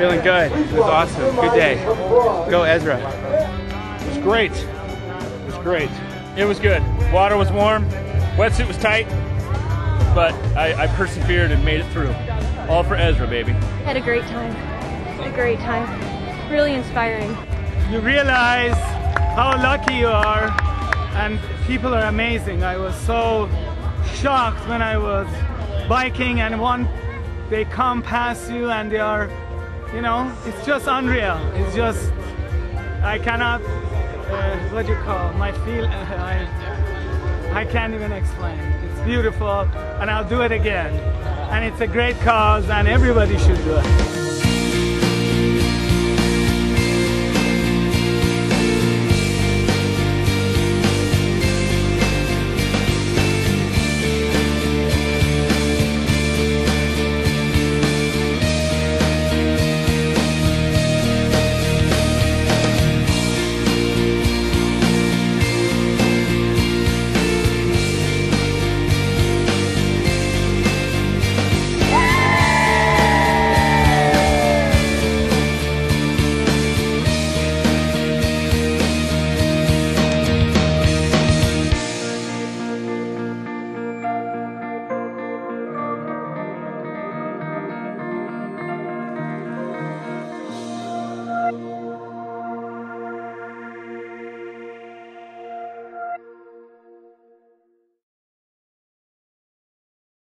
Feeling good. It was awesome. Good day. Go EZRA. It was great. It was great. It was good. Water was warm. Wetsuit was tight. But I persevered and made it through. All for EZRA, baby. Had a great time. A great time. Really inspiring. You realize how lucky you are, and people are amazing. I was so shocked when I was biking and they come past you and they are, you know, it's just unreal. It's just, I cannot, what do you call, I can't even explain. It's beautiful, and I'll do it again. And it's a great cause, and everybody should do it.